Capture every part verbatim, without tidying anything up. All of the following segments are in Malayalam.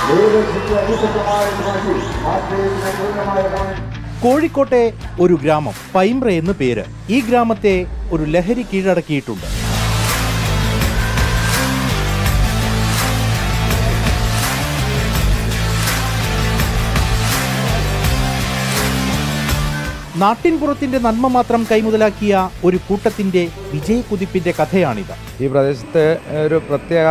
കോഴിക്കോട്ടെ ഒരു ഗ്രാമം പൈമ്പ്ര എന്ന് പേര്. ഈ ഗ്രാമത്തെ ഒരു ലഹരി കീഴടക്കിയിട്ടുണ്ട്. നാട്ടിൻപുറത്തിന്റെ നന്മ മാത്രം കൈമുതലാക്കിയ ഒരു കൂട്ടത്തിന്റെ വിജയക്കുതിപ്പിന്റെ കഥയാണിത്. ഈ പ്രദേശത്ത് ഒരു പ്രത്യേക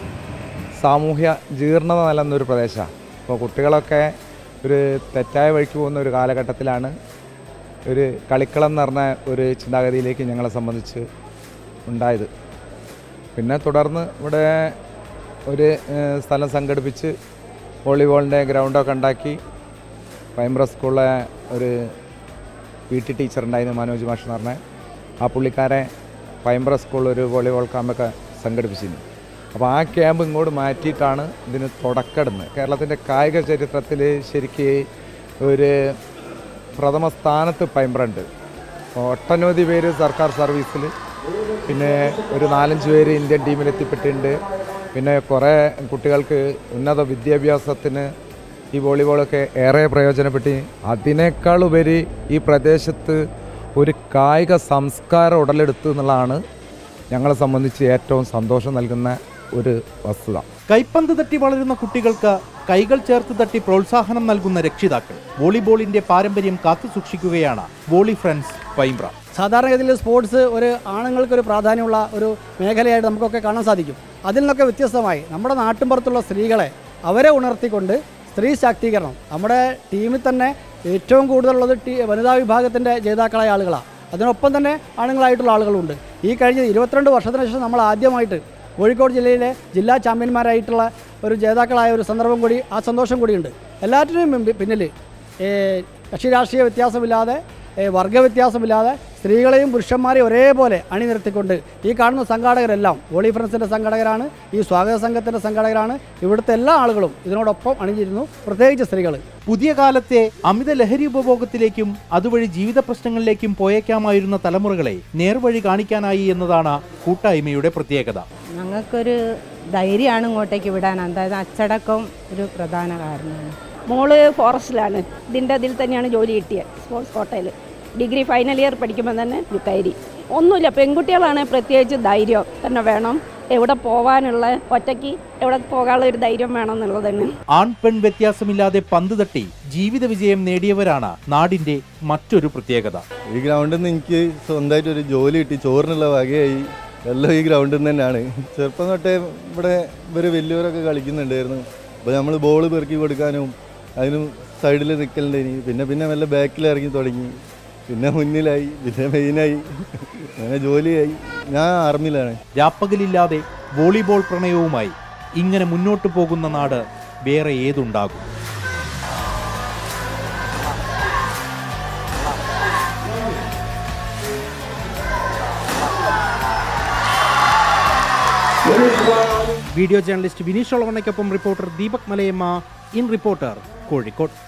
സാമൂഹ്യ ജീർണത നിലനിന്നൊരു പ്രദേശമാണ്. അപ്പോൾ കുട്ടികളൊക്കെ ഒരു തെറ്റായ വഴിക്ക് പോകുന്ന ഒരു കാലഘട്ടത്തിലാണ് ഒരു കളിക്കളം എന്ന് പറഞ്ഞ ഒരു ചിന്താഗതിയിലേക്ക് ഞങ്ങളെ സംബന്ധിച്ച് ഉണ്ടായത്. പിന്നെ തുടർന്ന് ഇവിടെ ഒരു സ്ഥലം സംഘടിപ്പിച്ച് വോളിബോളിൻ്റെ ഗ്രൗണ്ടൊക്കെ ഉണ്ടാക്കി പൈമ്പ്ര സ്കൂളിലെ ഒരു പി ടി ടീച്ചറുണ്ടായിരുന്നു മനോജ് മാഷ് എന്ന് പറഞ്ഞാൽ ആ പുള്ളിക്കാരെ പൈമ്പ്ര സ്കൂളിൽ ഒരു വോളിബോൾ ക്യാമ്പൊക്കെ സംഘടിപ്പിച്ചിരുന്നു. അപ്പോൾ ആ ക്യാമ്പ് ഇങ്ങോട്ട് മാറ്റിയിട്ടാണ് ഇതിന് തുടക്കമിടുന്നത്. കേരളത്തിൻ്റെ കായിക ചരിത്രത്തിൽ ശരിക്കും ഒരു പ്രഥമ സ്ഥാനത്ത് പൈമ്പ്ര ഉണ്ട്. ഒട്ടനവധി പേര് സർക്കാർ സർവീസിൽ, പിന്നെ ഒരു നാലഞ്ച് പേര് ഇന്ത്യൻ ടീമിൽ എത്തിപ്പെട്ടിട്ടുണ്ട്. പിന്നെ കുറേ കുട്ടികൾക്ക് ഉന്നത വിദ്യാഭ്യാസത്തിന് ഈ വോളിബോളൊക്കെ ഏറെ പ്രയോജനപ്പെട്ടി. അതിനേക്കാളുപരി ഈ പ്രദേശത്ത് ഒരു കായിക സംസ്കാരം ഉടലെടുത്തു എന്നുള്ളതാണ് ഞങ്ങളെ സംബന്ധിച്ച് ഏറ്റവും സന്തോഷം നൽകുന്ന ഒരു വസ്തുത. കൈപ്പന്ത് തട്ടി വളരുന്ന കുട്ടികൾക്ക് കൈകൾ ചേർത്ത് തട്ടി പ്രോത്സാഹനം നൽകുന്ന രക്ഷിതാക്കൾ വോളിബോളിന്റെ പാരമ്പര്യം കാത്തു സൂക്ഷിക്കുകയാണ് വോളി ഫ്രണ്ട്സ് പൈമ്പ്ര. സാധാരണഗതിയിൽ സ്പോർട്സ് ഒരു ആണുങ്ങൾക്കൊരു പ്രാധാന്യമുള്ള ഒരു മേഖലയായിട്ട് നമുക്കൊക്കെ കാണാൻ സാധിക്കും. അതിൽ നിന്നൊക്കെ വ്യത്യസ്തമായി നമ്മുടെ നാട്ടിൻപുറത്തുള്ള സ്ത്രീകളെ അവരെ ഉണർത്തിക്കൊണ്ട് സ്ത്രീ ശാക്തീകരണം, നമ്മുടെ ടീമിൽ തന്നെ ഏറ്റവും കൂടുതലുള്ളത് ടീ വനിതാ വിഭാഗത്തിൻ്റെ ജേതാക്കളായ ആളുകളാണ്. അതിനൊപ്പം തന്നെ ആണുങ്ങളായിട്ടുള്ള ആളുകളുണ്ട്. ഈ കഴിഞ്ഞ ഇരുപത്തിരണ്ട് വർഷത്തിന് ശേഷം നമ്മൾ ആദ്യമായിട്ട് കോഴിക്കോട് ജില്ലയിലെ ജില്ലാ ചാമ്പ്യന്മാരായിട്ടുള്ള ഒരു ജേതാക്കളായ ഒരു സന്ദർഭം കൂടി, ആ സന്തോഷം കൂടിയുണ്ട്. എല്ലാറ്റിനും പിന്നിൽ കക്ഷി രാഷ്ട്രീയ വ്യത്യാസമില്ലാതെ, വർഗ്ഗവ്യത്യാസമില്ലാതെ സ്ത്രീകളെയും പുരുഷന്മാരെയും ഒരേപോലെ അണിനിർത്തിക്കൊണ്ട് ഈ കാണുന്ന സംഘാടകരെല്ലാം വോളി ഫ്രണ്ട്സിൻ്റെ സംഘാടകരാണ്, ഈ സ്വാഗത സംഘത്തിൻ്റെ സംഘാടകരാണ്. ഇവിടുത്തെ എല്ലാ ആളുകളും ഇതിനോടൊപ്പം അണിഞ്ഞിരുന്നു, പ്രത്യേകിച്ച് സ്ത്രീകൾ. പുതിയ കാലത്തെ അമിത ലഹരി ഉപഭോഗത്തിലേക്കും അതുവഴി ജീവിത പ്രശ്നങ്ങളിലേക്കും പോയേക്കാമായിരുന്ന തലമുറകളെ നേർവഴി കാണിക്കാനായി എന്നതാണ് കൂട്ടായ്മയുടെ പ്രത്യേകത. ഞങ്ങൾക്കൊരു ധൈര്യമാണ് ഇങ്ങോട്ടേക്ക് വിടാൻ. അതായത് അച്ചടക്കം ഒരു പ്രധാന കാരണമാണ്. മോള് ഫോറസ്റ്റിലാണ്, ഇതിൻ്റെ അതിൽ തന്നെയാണ് ജോലി കിട്ടിയത്, സ്പോർട്സ് കോട്ടയിൽ. ഡിഗ്രി ഫൈനൽ ഇയർ പഠിക്കുമ്പോൾ തന്നെ കയറി. ഒന്നുമില്ല, പെൺകുട്ടികളാണ് പ്രത്യേകിച്ച് ധൈര്യം തന്നെ വേണം. എവിടെ പോകാനുള്ള, ഒറ്റയ്ക്ക് എവിടെ പോകാനുള്ള ഒരു ധൈര്യം വേണം എന്നുള്ളത് തന്നെ. ആൺ പെൺ വ്യത്യാസമില്ലാതെ പന്ത് തട്ടി ജീവിത വിജയം നേടിയവരാണ് നാടിന്റെ മറ്റൊരു പ്രത്യേകത. ഈ ഗ്രൗണ്ടിൽ നിന്ന് എനിക്ക് സ്വന്തമായിട്ട് ഒരു ജോലി കിട്ടി, ചോറിനുള്ള വകയായി. എല്ലാം ഈ ഗ്രൗണ്ടിൽ നിന്ന് തന്നെയാണ്. ചെറുപ്പം തൊട്ടേ ഇവിടെ ഇവർ വലിയവരൊക്കെ കളിക്കുന്നുണ്ടായിരുന്നു. അപ്പോൾ നമ്മൾ ബോൾ പെറുക്കി കൊടുക്കാനും അതിനും സൈഡിൽ നിൽക്കലുണ്ടായി. പിന്നെ പിന്നെ വല്ല ബാക്കിൽ ഇറങ്ങി തുടങ്ങി, പിന്നെ മുന്നിലായി, പിന്നെ മെയിനായി, അങ്ങനെ ജോലിയായി. ഞാൻ ആർമിയിലാണ്. രാപ്പകലില്ലാതെ വോളിബോൾ പ്രണയവുമായി ഇങ്ങനെ മുന്നോട്ടു പോകുന്ന നാട് വേറെ ഏതുണ്ടാകും? വീഡിയോ ജേർണലിസ്റ്റ് വിനീഷ് ഒളവണ്ണയ്ക്കൊപ്പം reporter Deepak Malayamma, in reporter, Kozhikode.